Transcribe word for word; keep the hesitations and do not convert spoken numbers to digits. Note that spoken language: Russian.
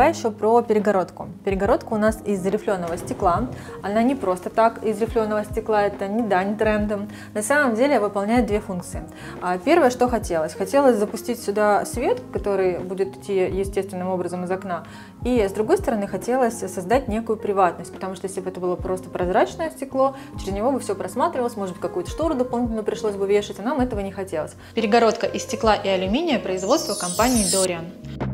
Давай еще про перегородку. Перегородка у нас из рифленого стекла. Она не просто так из рифленого стекла, это не дань трендам. На самом деле выполняет две функции. Первое, что хотелось. Хотелось запустить сюда свет, который будет идти естественным образом из окна. И с другой стороны, хотелось создать некую приватность, потому что если бы это было просто прозрачное стекло, через него бы все просматривалось, может быть, какую-то штору дополнительно пришлось бы вешать, а нам этого не хотелось. Перегородка из стекла и алюминия производства компании Dorian.